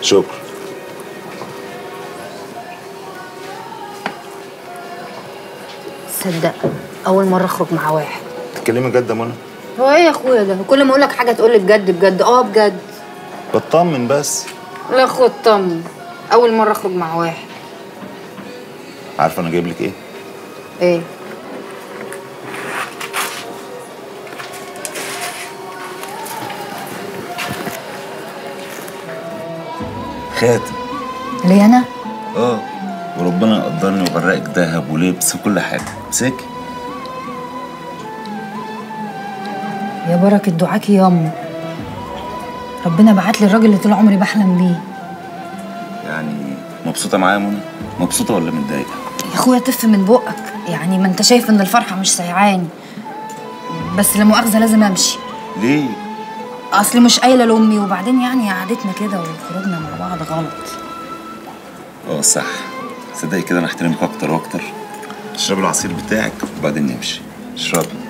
شكرا. تصدق اول مره اخرج مع واحد. تتكلمي جد يا منى؟ هو ايه يا اخويا ده؟ كل ما اقول لك حاجه تقول لي بجد بجد. بجد. بطمن بس. لا اخويا اطمن، اول مره اخرج مع واحد. عارفه انا جايب لك ايه؟ ايه؟ خاتم. ليه انا؟ وربنا يقدرني ويغرقك دهب ولبس وكل حاجه. امسكي. يا بركه دعاكي ياما، ربنا بعت لي الراجل اللي طول عمري بحلم بيه. يعني مبسوطه معايا يا منى؟ مبسوطه ولا متضايقه؟ يا اخويا تف من بقك، يعني ما انت شايف ان الفرحه مش سايعاني، بس لا مؤاخذه لازم امشي. ليه؟ اصل مش قايله لامي، وبعدين يعني قعدتنا كده وخروجنا مع بعض غلط. صح. صدقي كده انا احترمك اكتر واكتر. اشربي العصير بتاعك وبعدين نمشي. اشربي.